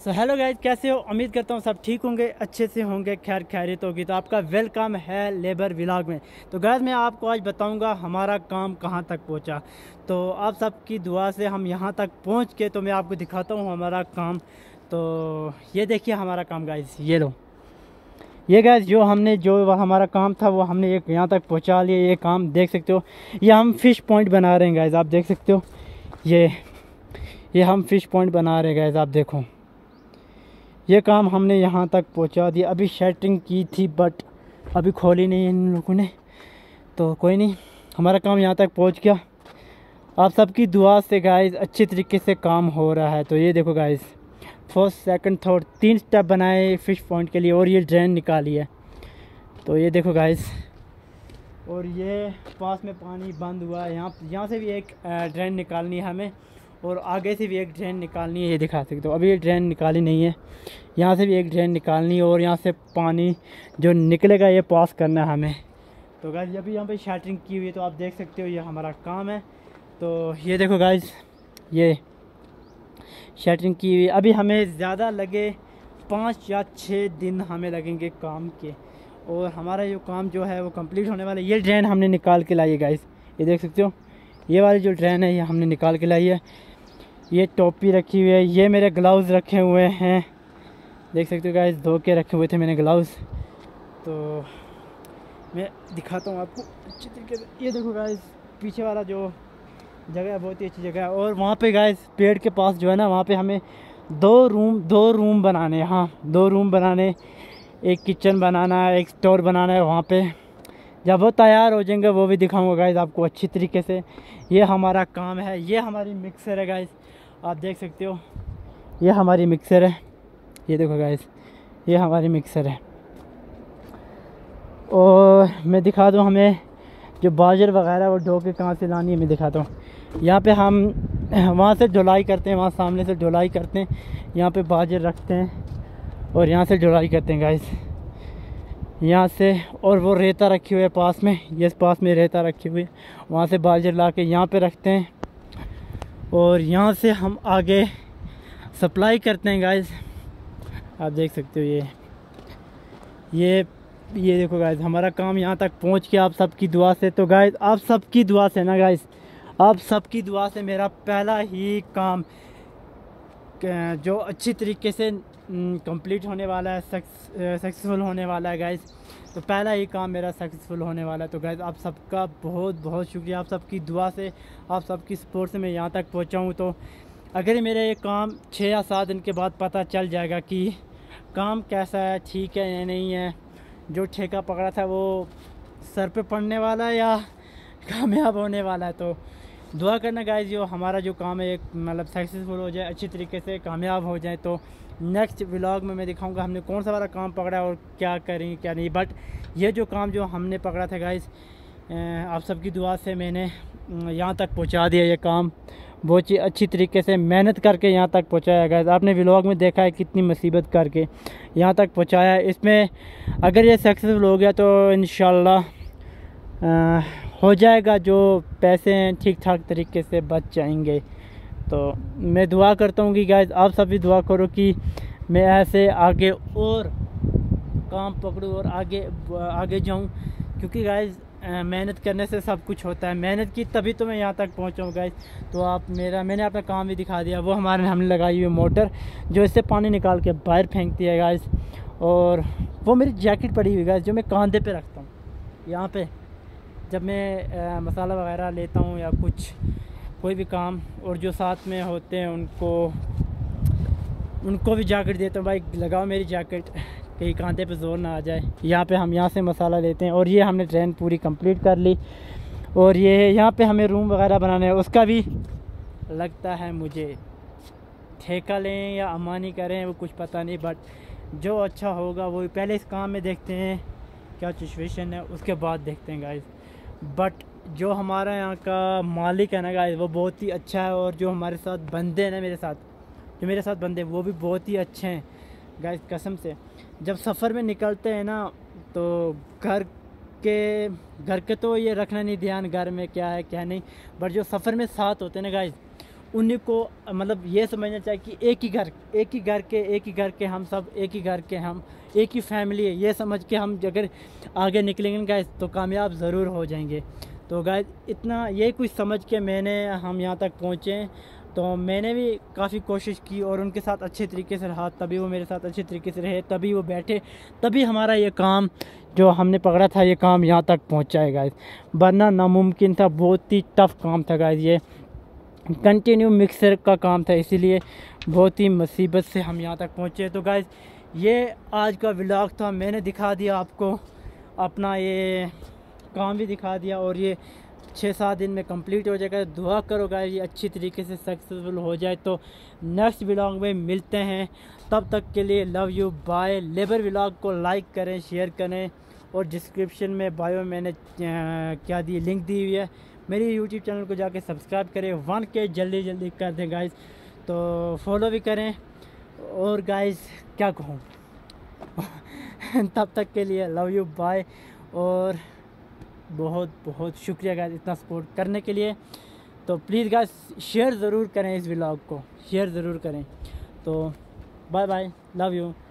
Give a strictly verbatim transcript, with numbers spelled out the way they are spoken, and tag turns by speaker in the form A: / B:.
A: So hello guys, कैसे हो? उम्मीद करता हूँ सब ठीक होंगे, अच्छे से होंगे, खैर खैरियत होगी। तो आपका वेलकम है लेबर व्लॉग में। तो गाइज मैं आपको आज बताऊँगा हमारा काम कहाँ तक पहुँचा। तो आप सबकी दुआ से हम यहाँ तक पहुँच के तो मैं आपको दिखाता हूँ हमारा काम। तो ये देखिए हमारा काम गाइज, ये लो, ये गाइज जो हमने जो हमारा काम था वो हमने एक यहाँ तक पहुँचा लिया। ये काम देख सकते हो, ये हम फिश पॉइंट बना रहे हैं गाइज, आप देख सकते हो। ये ये हम फिश पॉइंट बना रहे हैं गाइज, आप देखो। ये काम हमने यहाँ तक पहुँचा दिया। अभी शटरिंग की थी बट अभी खोली नहीं इन लोगों ने, तो कोई नहीं, हमारा काम यहाँ तक पहुँच गया। आप सबकी दुआ से गाइस अच्छे तरीके से काम हो रहा है। तो ये देखो गाइस, फर्स्ट सेकंड थर्ड तीन स्टेप बनाए फिश पॉइंट के लिए और ये ड्रेन निकाली है। तो ये देखो गाइस, और ये पास में पानी बंद हुआ है। यहाँ यहाँ से भी एक ड्रेन निकालनी है हमें और आगे से भी एक ड्रेन निकालनी है। ये दिखा सकते हो, अभी ये ड्रेन निकाली नहीं है। यहाँ से भी एक ड्रेन निकालनी है और यहाँ से पानी जो निकलेगा ये पास करना है हमें। तो गाइस अभी यहाँ पे शटरिंग की हुई है, तो आप देख सकते हो ये हमारा काम है। तो ये देखो गाइस, ये शटरिंग की हुई। अभी हमें ज़्यादा लगे पाँच या छः दिन हमें लगेंगे काम के, और हमारा जो काम जो है वो कंप्लीट होने वाला है। ये ड्रेन हमने निकाल के लाई है गाइस, ये देख सकते हो। ये वाली जो ड्रेन है ये हमने निकाल के लाई है। ये टोपी रखी हुई है, ये मेरे ग्लव्स रखे हुए हैं, देख सकते हो गाइस, धो के रखे हुए थे मैंने ग्लव्स। तो मैं दिखाता हूँ आपको अच्छी तरीके से। ये देखो गाइस, पीछे वाला जो जगह है बहुत ही अच्छी जगह है। और वहाँ पे गाइस पेड़ के पास जो है ना, वहाँ पे हमें दो रूम दो रूम बनाने हैं। हाँ, दो रूम बनाने, एक किचन बनाना है, एक स्टोर बनाना है वहाँ पे। जब वो तैयार हो जाएंगे वो भी दिखाऊंगा गाइस आपको अच्छी तरीके से। ये हमारा काम है। ये हमारी मिक्सर है गाइस, आप देख सकते हो, ये हमारी मिक्सर है। ये देखो गाइस, ये हमारी मिक्सर है। और मैं दिखा दूँ हमें जो बाजर वगैरह वो ढो के कहाँ से लानी है, मैं दिखाता हूँ। यहाँ पे हम वहाँ से ढुलाई करते हैं, वहाँ सामने से ढुलाई करते हैं, यहाँ पे बाजर रखते हैं और यहाँ से ढुलाई करते हैं गाइस, यहाँ से। और वो रेता रखी हुई है पास में, ये पास में रेता रखी हुई है, वहाँ से बाजर ला के यहाँ पर रखते हैं और यहाँ से हम आगे सप्लाई करते हैं गाइस, आप देख सकते हो। ये ये ये देखो गाइस, हमारा काम यहाँ तक पहुँच के आप सबकी दुआ से। तो गाइस आप सबकी दुआ से ना गाइस, आप सबकी दुआ से मेरा पहला ही काम जो अच्छी तरीके से कंप्लीट होने वाला है, सक्सेसफुल होने वाला है गाइस। तो पहला ही काम मेरा सक्सेसफुल होने वाला है। तो गाइस आप सबका बहुत बहुत शुक्रिया, आप सबकी दुआ से, आप सबकी सपोर्ट से मैं यहाँ तक पहुँचा हूँ। तो अगर मेरा ये काम छः या सात दिन के बाद पता चल जाएगा कि काम कैसा है, ठीक है या नहीं है, जो ठेका पकड़ा था वो सर पे पड़ने वाला है या कामयाब होने वाला है। तो दुआ करना गाइस, जो हमारा जो काम है एक मतलब सक्सेसफुल हो जाए, अच्छी तरीके से कामयाब हो जाए। तो नेक्स्ट व्लॉग में मैं दिखाऊंगा हमने कौन सा वाला काम पकड़ा है और क्या करें क्या नहीं। बट ये जो काम जो हमने पकड़ा था गाइस, आप सबकी दुआ से मैंने यहाँ तक पहुँचा दिया। ये काम बहुत ही अच्छी तरीके से मेहनत करके यहाँ तक पहुँचाया गाइस। आपने व्लॉग में देखा है कितनी मुसीबत करके यहाँ तक पहुँचाया। इसमें अगर ये सक्सेसफुल हो गया तो इंशाल्लाह हो जाएगा, जो पैसे हैं ठीक ठाक तरीके से बच जाएंगे। तो मैं दुआ करता हूँ कि गाइस आप सब भी दुआ करो कि मैं ऐसे आगे और काम पकड़ूँ और आगे आगे जाऊँ, क्योंकि गाइस मेहनत करने से सब कुछ होता है। मेहनत की तभी तो मैं यहाँ तक पहुँचा हूँ गाइस। तो आप मेरा मैंने अपना काम भी दिखा दिया। वो हमारे हमने लगाई हुई मोटर जो इससे पानी निकाल के बाहर फेंकती है गाइस। और वो मेरी जैकेट पड़ी हुई गाइस जो मैं कंधे पे रखता हूँ यहाँ पे, जब मैं आ, मसाला वगैरह लेता हूँ या कुछ कोई भी काम, और जो साथ में होते हैं उनको उनको भी जैकेट देता हूँ, भाई लगाओ मेरी जैकेट, कहीं कांधे पे जोर ना आ जाए। यहाँ पे हम यहाँ से मसाला लेते हैं। और ये हमने ट्रेन पूरी कंप्लीट कर ली। और ये यहाँ पे हमें रूम वगैरह बनाना है, उसका भी लगता है मुझे ठेका लें या अमानी करें वो कुछ पता नहीं, बट जो अच्छा होगा वो पहले इस काम में देखते हैं क्या सिचुएशन है, उसके बाद देखते हैं गाइस। बट जो हमारा यहाँ का मालिक है ना गाइस, वो बहुत ही अच्छा है। और जो हमारे साथ बंदे हैं ना, मेरे साथ जो मेरे साथ बंदे वो भी बहुत ही अच्छे हैं गाइस, कसम से। जब सफ़र में निकलते हैं ना, तो घर के घर के तो ये रखना नहीं ध्यान घर में क्या है क्या नहीं, बट जो सफ़र में साथ होते हैं ना गाइस, उन्हीं को मतलब ये समझना चाहिए कि एक ही घर एक ही घर के एक ही घर के हम सब एक ही घर के हम एक ही फैमिली है, ये समझ के हम अगर आगे निकलेंगे गाइस तो कामयाब ज़रूर हो जाएंगे। तो गाइस इतना ये कुछ समझ के मैंने हम यहाँ तक पहुँचे। तो मैंने भी काफ़ी कोशिश की और उनके साथ अच्छे तरीके से रहा, तभी वो मेरे साथ अच्छे तरीके से रहे, तभी वो बैठे, तभी हमारा ये काम जो हमने पकड़ा था ये काम यहाँ तक पहुँचा है गाइस, वरना नामुमकिन था। बहुत ही टफ़ काम था गाइस, ये कंटिन्यू मिक्सर का काम था, इसीलिए बहुत ही मुसीबत से हम यहाँ तक पहुँचे। तो गाइस ये आज का व्लॉग था, मैंने दिखा दिया आपको, अपना ये काम भी दिखा दिया और ये छः सात दिन में कंप्लीट हो जाएगा। दुआ करो गाइस ये अच्छी तरीके से सक्सेसफुल हो जाए। तो नेक्स्ट व्लॉग में मिलते हैं, तब तक के लिए love you bye. Labour vlog को लाइक करें, शेयर करें और डिस्क्रिप्शन में बायो मैंने क्या दी लिंक दी हुई है, मेरी यूट्यूब चैनल को जाके सब्सक्राइब करें। वन के जल्दी जल्दी कर दें गाइस, तो फॉलो भी करें। और गाइस क्या कहूँ तब तक के लिए लव यू बाय और बहुत बहुत शुक्रिया गाइस इतना सपोर्ट करने के लिए। तो प्लीज़ गाइस शेयर ज़रूर करें, इस व्लॉग को शेयर ज़रूर करें। तो बाय बाय, लव यू।